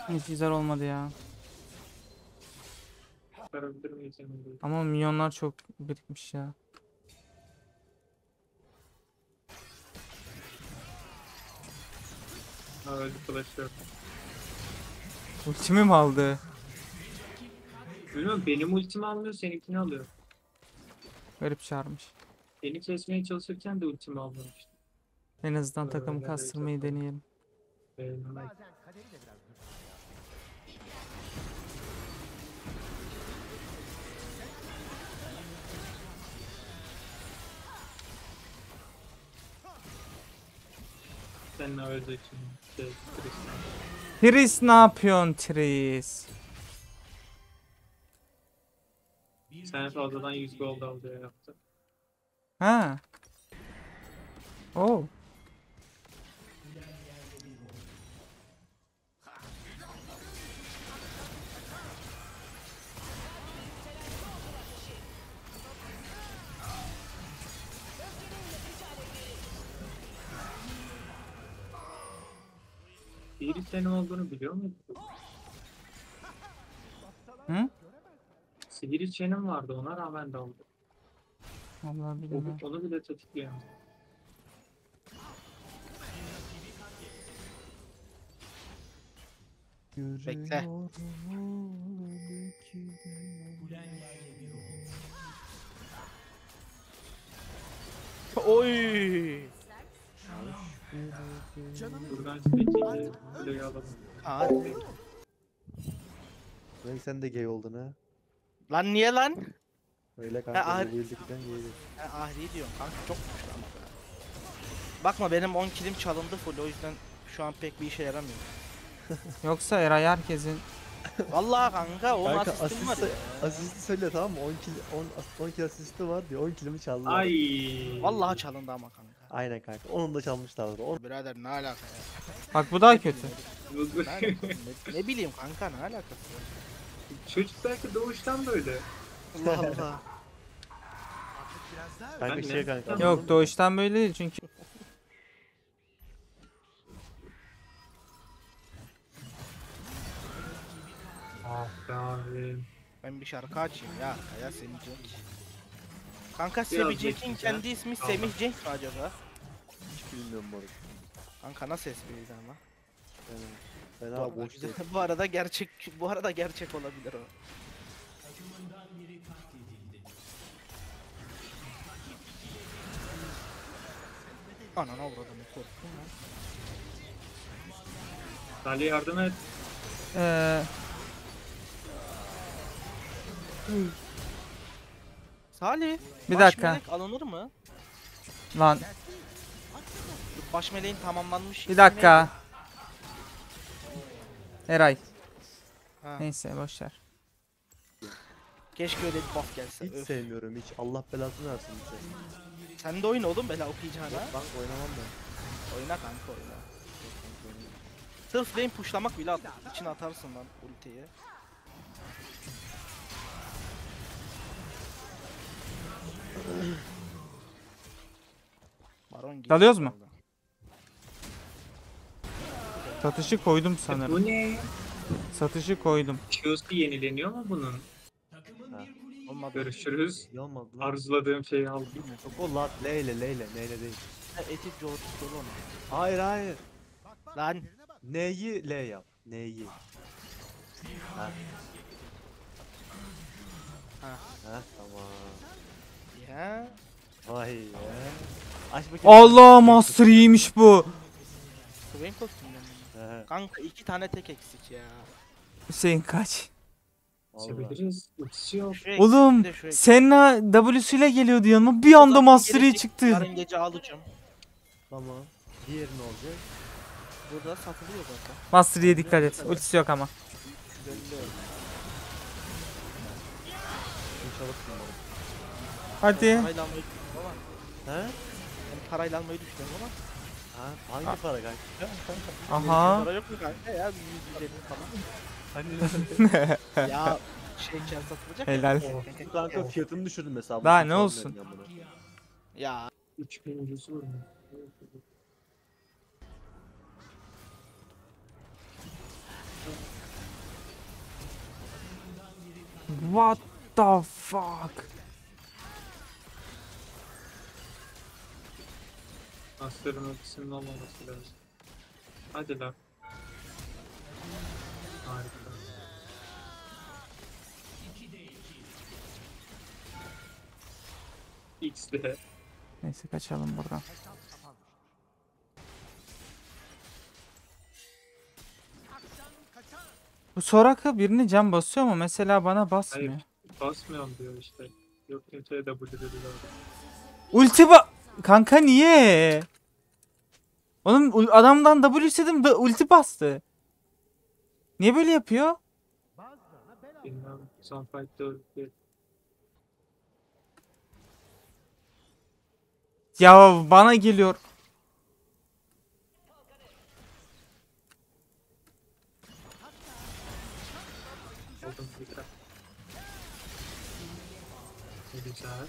Hiç güzel olmadı ya. Çıkarabilir miyiz yanımda? Ama milyonlar çok birikmiş ya. Ha öldü flash yok. Ultimi mi aldı? Bilmiyorum benim ultimi almıyor seninkini alıyor. Garip çağırmış. Beni kesmeye çalışırken de ultimi almamıştı. En azından takımı Öyle kastırmayı çok deneyelim. beğenmemek. Sen ne öleceksin? Tristan. Tris ne yapıyorsun Tris? Sen fazladan 100 gold al diye yaptı. Ha. Oh. Biri senin olduğunu biliyor muydun? Hı? Sihir içenim vardı ona rağmen de aldı. Vallahi bilmiyorum. Onu bile tetikliyor. Bekle. Oy. Buradan çekici kuleyi alalım. Hadi. Demek sen de gay oldun ha. Lan niye lan? Öyle Ha, kanka abi. bu bildikten gaydi. Ahri diyorum kanka çok güçlü ama be. Bakma benim 10 kilim çalındı full o yüzden şu an pek bir işe yaramıyor. Yoksa Eray herkesin Vallahi kanka 10 Kanka asistim var. asisti söyle tamam mı? 10 kill asisti var diyor. 10 killimi çaldılar. Ay. Vallahi çalındı ama kanka. Aynen kanka. Onun da çalmışlardı. Birader ne alaka ya? bak bu daha kötü. Ne, alaka? Ne bileyim kanka ne alakası var? Çocuk belki doğuştan böyle. Allah Allah. Kanka Ben şey ne? kanka. Yok doğuştan böyle değil çünkü. Ah be abi. Ben bir şarkı açayım ya. Ya Semih Cenk. Kanka Biraz Semih Cenk'in bekleyeceğim. kendi ismi Tamam. Semih Cenk mi acaba? Hiç bilmiyorum moruk. Kanka nasıl espriydi ama? Yani, Bu fena arada, boş güzel, değil. bu arada gerçek olabilir o. Anana uğradım korktum lan. Salih yardım et. Ee, Salih. Bir baş dakika. melek alınır mı? lan Baş meleğin tamamlanmış. bir ismi dakika. Eray. neydi? Ha, Neyse boşver. keşke öyle bir buff gelse. Hiç Öf. sevmiyorum hiç. Allah belasını versin bize. Sen de oyna oğlum bela okuyacağına. Ben oynamam ben. Oyna kanka oyna. Sırf lane pushlamak bile içine atarsın lan ultiyi. Baron gibi. Dalıyoruz mu? Satışı koydum sanırım. Bu ne? Satışı koydum. Q'su yenileniyor mu bunun? Ha. Olmadı. Görüşürüz. İyi olmadı lan. Arzuladığım şeyi aldım. Çok o lat Leyle neyle değil. Etik George dolu onu. Hayır hayır. Lan Neyi L yap. Neyi. Ha. Ha. Ha tamam. ya. Vay ya. Aç bakayım. Allah Master iyiymiş bu. Swain kostümden mi? He, Kanka 2 tane tek eksik ya. Hüseyin kaç. vallahi. Sebiliriz. Ultisi yok. Şu eksik, Oğlum bir de şu eksik. Senna W'süyle geliyordu yanıma. Bir anda Zaten Master Yi gelecek, çıktı. Yarın gece alacağım. Tamam. Diğeri ne olacak? Burada satılıyor zaten. Master Yi'ye dikkat et. Ultisi yok ama. Belli. İnşallah kullanırım. Hadi. Parayla almayı düşünüyorum ama. He? Ben parayla almayı düşünüyorum ama. Ha, hangi para kanka? Aha. Para yok mu kanka ya? 150 falan. Hani Ya şeyken satılacak Helal. ya. kanka fiyatını düşürdüm mesela. Daha Hiç ne olsun? almıyorum ya bunu. Ya 3000'incisi var mı? What the fuck? Master'ın ultisinin olmaması lazım. Hadi lan. Harika. X'de. Neyse kaçalım buradan. Bu Soraka birine can basıyor mu? Mesela bana basmıyor. Hayır. Basmıyorum diyor işte. Yok kimseye W dedi zaten. Ulti Kanka niye? Oğlum adamdan W istedim da ulti bastı. Niye böyle yapıyor? Bilmem. Son fight'ta öldü. Ya bana geliyor. Oldum tekrar. Ne güzel.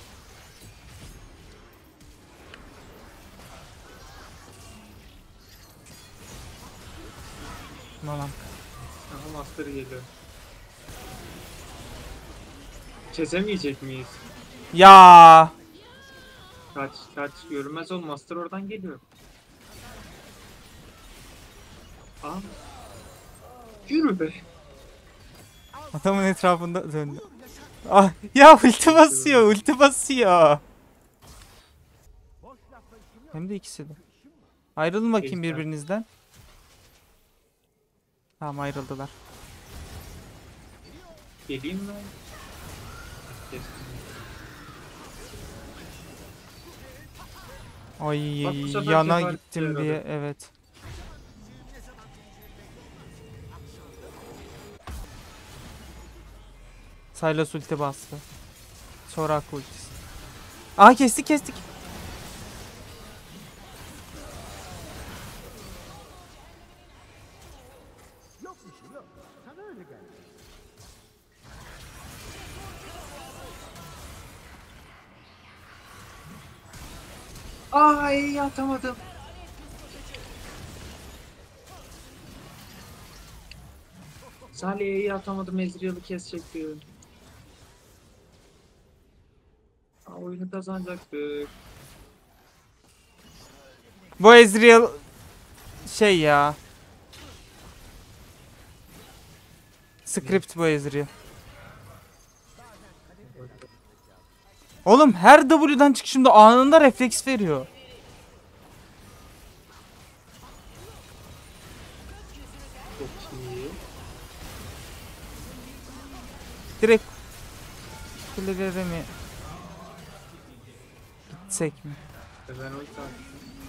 Tamam. Aha Master geliyor. Çözemeyecek miyiz? Ya Kaç görünmez ol, Master oradan geliyor. Aa. Yürü be. adamın etrafında döndü. Ah ya ulti basıyor, ulti basıyor. Hem de ikisi de. Ayrılın bakayım Ejder. birbirinizden. Tamam ayrıldılar. Geleyim mi? Kestim. Ay Bak bu sefer yana sefer gittim yaradı. diye evet. Sylas ulti bastı. Sonra ultisi. Aa kestik. Ay atamadım. Salih'i atamadım, Ezreal'ı kesecekti. Oyunu kazanacaktık. Bu Ezreal şey ya. Script bu Ezreal. Oğlum her W'dan çıkışımda anında refleks veriyor. Çok iyi. Direkt kulelere mi gitsek mi? Ben ulti attım.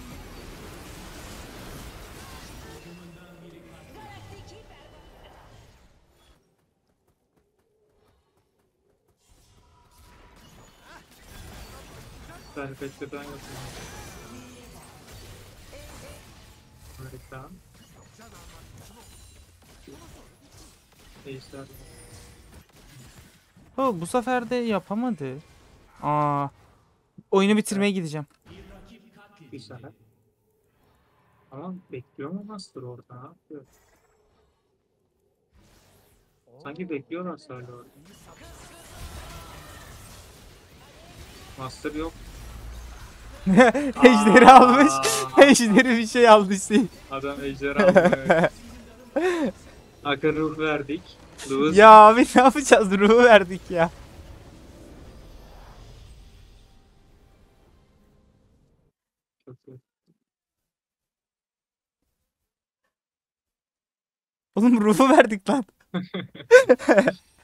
Perfect'te ben yapıyorum. Harika. Ejder. Oh, bu sefer de yapamadı. Aa, oyunu bitirmeye gideceğim. Güzel. Ama bekliyor mu Master orada? Ne yapıyor? Sanki bekliyorlar sadece orada. Master yok. Ejderi almış. Aa. Ejderi bir şey aldı şey. Adam ejder aldı. Akın ruh verdik. Lewis Ya abi ne yapacağız? Ruhu verdik ya. çok iyi. Oğlum ruhu verdik lan.